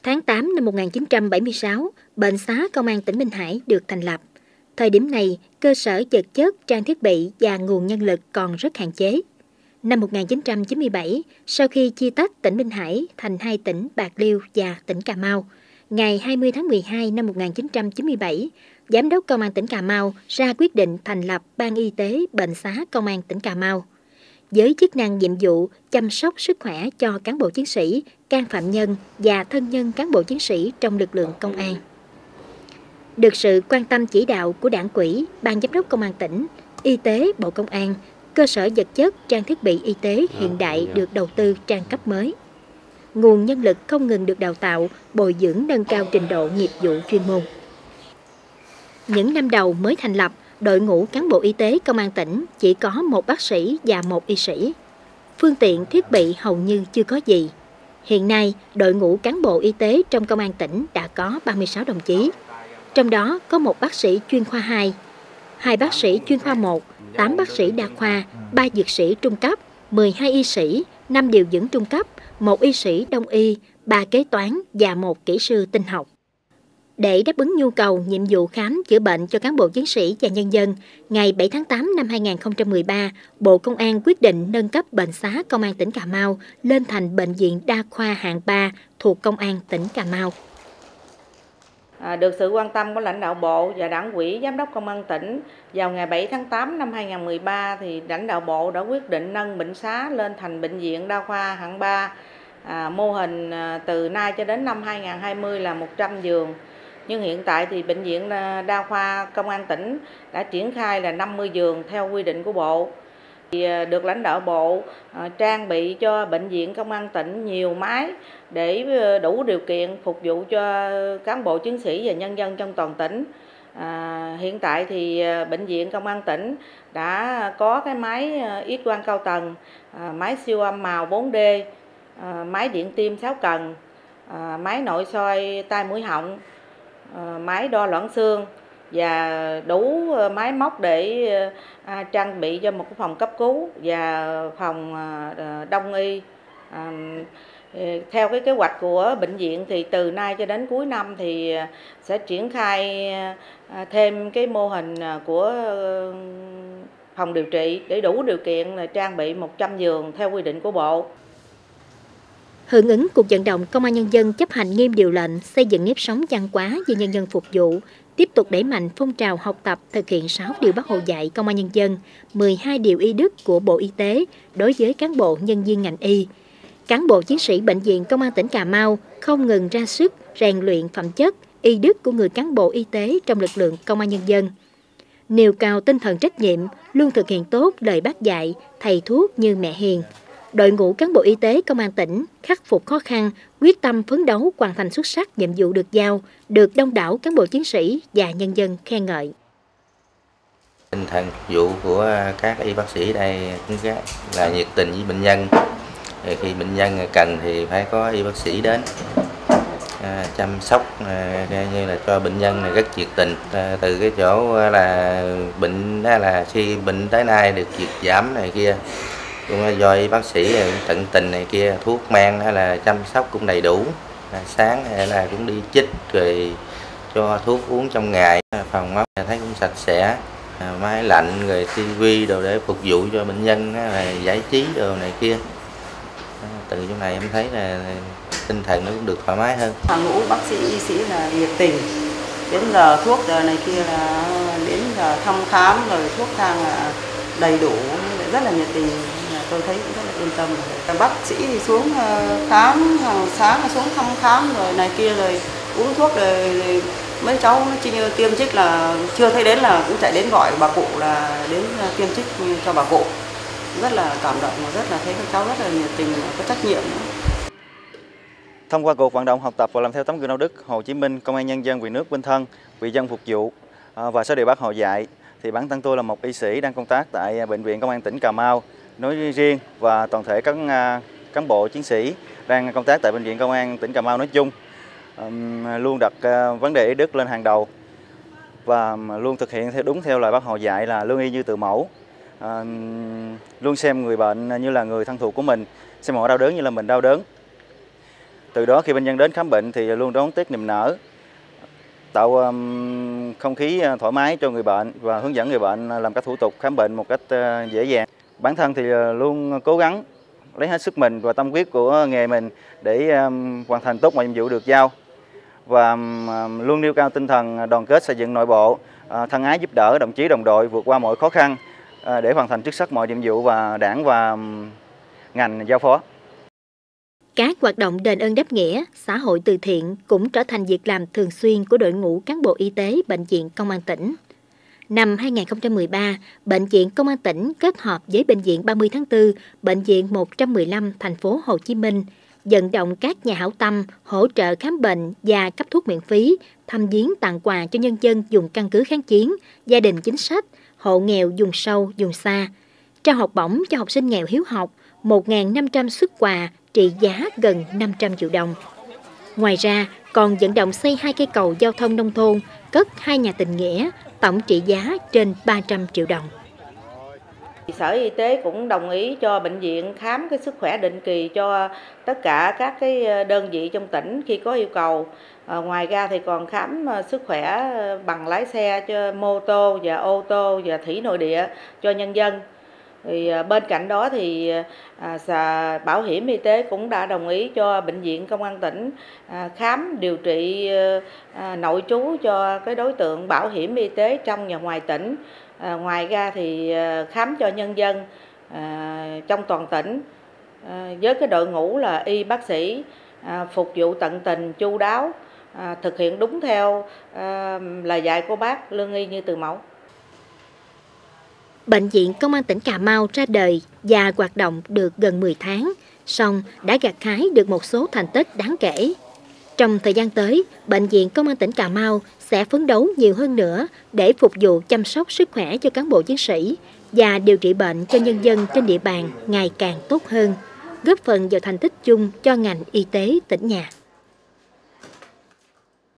Tháng 8 năm 1976, Bệnh xá Công an tỉnh Minh Hải được thành lập. Thời điểm này, cơ sở vật chất, trang thiết bị và nguồn nhân lực còn rất hạn chế. Năm 1997, sau khi chia tách tỉnh Minh Hải thành hai tỉnh Bạc Liêu và tỉnh Cà Mau, ngày 20 tháng 12 năm 1997, Giám đốc Công an tỉnh Cà Mau ra quyết định thành lập Ban Y tế Bệnh xá Công an tỉnh Cà Mau, với chức năng nhiệm vụ chăm sóc sức khỏe cho cán bộ chiến sĩ, can phạm nhân và thân nhân cán bộ chiến sĩ trong lực lượng công an. Được sự quan tâm chỉ đạo của Đảng ủy, Ban Giám đốc Công an tỉnh, Y tế Bộ Công an, cơ sở vật chất, trang thiết bị y tế hiện đại được đầu tư trang cấp mới. Nguồn nhân lực không ngừng được đào tạo, bồi dưỡng nâng cao trình độ nghiệp vụ chuyên môn. Những năm đầu mới thành lập, đội ngũ cán bộ y tế Công an tỉnh chỉ có một bác sĩ và một y sĩ. Phương tiện thiết bị hầu như chưa có gì. Hiện nay, đội ngũ cán bộ y tế trong Công an tỉnh đã có 36 đồng chí. Trong đó có một bác sĩ chuyên khoa 2, 2 bác sĩ chuyên khoa 1, 8 bác sĩ đa khoa, 3 dược sĩ trung cấp, 12 y sĩ, 5 điều dưỡng trung cấp, 1 y sĩ đông y, 3 kế toán và 1 kỹ sư tinh học. Để đáp ứng nhu cầu, nhiệm vụ khám chữa bệnh cho cán bộ chiến sĩ và nhân dân, ngày 7 tháng 8 năm 2013, Bộ Công an quyết định nâng cấp Bệnh xá Công an tỉnh Cà Mau lên thành Bệnh viện Đa khoa hạng 3 thuộc Công an tỉnh Cà Mau. Được sự quan tâm của lãnh đạo Bộ và Đảng ủy Giám đốc Công an tỉnh, vào ngày 7 tháng 8 năm 2013 thì lãnh đạo Bộ đã quyết định nâng bệnh xá lên thành Bệnh viện Đa khoa hạng 3. Mô hình từ nay cho đến năm 2020 là 100 giường. Nhưng hiện tại thì Bệnh viện Đa khoa Công an tỉnh đã triển khai là 50 giường theo quy định của Bộ. Được lãnh đạo Bộ trang bị cho Bệnh viện Công an tỉnh nhiều máy để đủ điều kiện phục vụ cho cán bộ chiến sĩ và nhân dân trong toàn tỉnh. Hiện tại thì Bệnh viện Công an tỉnh đã có cái máy X quang cao tầng, máy siêu âm màu 4D, máy điện tim 6 cần, máy nội soi tai mũi họng, máy đo loãng xương và đủ máy móc để trang bị cho một cái phòng cấp cứu và phòng đông y. Theo cái kế hoạch của bệnh viện thì từ nay cho đến cuối năm thì sẽ triển khai thêm cái mô hình của phòng điều trị để đủ điều kiện là trang bị 100 giường theo quy định của Bộ. Hưởng ứng cuộc vận động Công an nhân dân chấp hành nghiêm điều lệnh xây dựng nếp sống văn hóa vì nhân dân phục vụ, tiếp tục đẩy mạnh phong trào học tập thực hiện 6 điều Bác Hồ dạy Công an nhân dân, 12 điều y đức của Bộ Y tế đối với cán bộ nhân viên ngành y. Cán bộ chiến sĩ Bệnh viện Công an tỉnh Cà Mau không ngừng ra sức rèn luyện phẩm chất, y đức của người cán bộ y tế trong lực lượng Công an nhân dân. Nêu cao tinh thần trách nhiệm, luôn thực hiện tốt lời Bác dạy, thầy thuốc như mẹ hiền. Đội ngũ cán bộ y tế Công an tỉnh khắc phục khó khăn, quyết tâm phấn đấu hoàn thành xuất sắc nhiệm vụ được giao, được đông đảo cán bộ chiến sĩ và nhân dân khen ngợi. Tinh thần phục vụ của các y bác sĩ đây là nhiệt tình với bệnh nhân. Khi bệnh nhân cần thì phải có y bác sĩ đến chăm sóc như là cho bệnh nhân này rất nhiệt tình. Từ cái chỗ là bệnh là khi bệnh tới nay được diệt giảm này kia, cũng do y bác sĩ tận tình này kia, thuốc men hay là chăm sóc cũng đầy đủ, sáng hay là cũng đi chích rồi cho thuốc uống trong ngày, phòng móc thấy cũng sạch sẽ, máy lạnh rồi tivi đồ để phục vụ cho bệnh nhân giải trí đồ này kia. Từ chỗ này em thấy là tinh thần nó cũng được thoải mái hơn. Hàng ngũ bác sĩ y sĩ là nhiệt tình, đến giờ thuốc giờ này kia là đến giờ thăm khám rồi thuốc thang là đầy đủ, rất là nhiệt tình. Tôi thấy cũng rất là yên tâm. Bác sĩ thì xuống khám hàng sáng, xuống thăm khám rồi này kia rồi uống thuốc rồi mấy cháu nó tiêm chích là chưa thấy đến là cũng chạy đến gọi bà cụ là đến tiêm chích cho bà cụ. Rất là cảm động và rất là thấy các cháu rất là nhiệt tình, có trách nhiệm nữa. Thông qua cuộc vận động học tập và làm theo tấm gương đạo đức Hồ Chí Minh, Công an nhân dân vì nước quên thân, vì dân phục vụ và 6 điều Bác Hồ dạy, thì bản thân tôi là một y sĩ đang công tác tại Bệnh viện Công an tỉnh Cà Mau nói riêng và toàn thể các cán bộ chiến sĩ đang công tác tại Bệnh viện Công an tỉnh Cà Mau nói chung luôn đặt vấn đề y đức lên hàng đầu và luôn thực hiện đúng theo lời Bác Hồ dạy là lương y như từ mẫu, luôn xem người bệnh như là người thân thuộc của mình, xem họ đau đớn như là mình đau đớn. Từ đó khi bệnh nhân đến khám bệnh thì luôn đón tiếp niềm nở, tạo không khí thoải mái cho người bệnh và hướng dẫn người bệnh làm các thủ tục khám bệnh một cách dễ dàng. Bản thân thì luôn cố gắng lấy hết sức mình và tâm huyết của nghề mình để hoàn thành tốt mọi nhiệm vụ được giao, và luôn nêu cao tinh thần đoàn kết xây dựng nội bộ, thân ái giúp đỡ đồng chí đồng đội vượt qua mọi khó khăn để hoàn thành xuất sắc mọi nhiệm vụ và Đảng và ngành giao phó. Các hoạt động đền ơn đáp nghĩa, xã hội từ thiện cũng trở thành việc làm thường xuyên của đội ngũ cán bộ y tế Bệnh viện Công an tỉnh. Năm 2013, Bệnh viện Công an tỉnh kết hợp với Bệnh viện 30 tháng 4, Bệnh viện 115 thành phố Hồ Chí Minh vận động các nhà hảo tâm hỗ trợ khám bệnh và cấp thuốc miễn phí, thăm viếng tặng quà cho nhân dân vùng căn cứ kháng chiến, gia đình chính sách, hộ nghèo vùng sâu, vùng xa, trao học bổng cho học sinh nghèo hiếu học, 1.500 suất quà trị giá gần 500 triệu đồng. Ngoài ra, còn vận động xây 2 cây cầu giao thông nông thôn, cất 2 nhà tình nghĩa, tổng trị giá trên 300 triệu đồng. Sở Y tế cũng đồng ý cho bệnh viện khám cái sức khỏe định kỳ cho tất cả các cái đơn vị trong tỉnh khi có yêu cầu. Ngoài ra thì còn khám sức khỏe bằng lái xe cho mô tô và ô tô và thủy nội địa cho nhân dân. Thì bên cạnh đó thì Bảo hiểm y tế cũng đã đồng ý cho Bệnh viện Công an tỉnh khám điều trị nội trú cho cái đối tượng bảo hiểm y tế trong và ngoài tỉnh. Ngoài ra thì khám cho nhân dân trong toàn tỉnh với cái đội ngũ là y bác sĩ phục vụ tận tình chu đáo, thực hiện đúng theo lời dạy của Bác, lương y như từ mẫu. Bệnh viện Công an tỉnh Cà Mau ra đời và hoạt động được gần 10 tháng, song đã gặt hái được một số thành tích đáng kể. Trong thời gian tới, Bệnh viện Công an tỉnh Cà Mau sẽ phấn đấu nhiều hơn nữa để phục vụ chăm sóc sức khỏe cho cán bộ chiến sĩ và điều trị bệnh cho nhân dân trên địa bàn ngày càng tốt hơn, góp phần vào thành tích chung cho ngành y tế tỉnh nhà.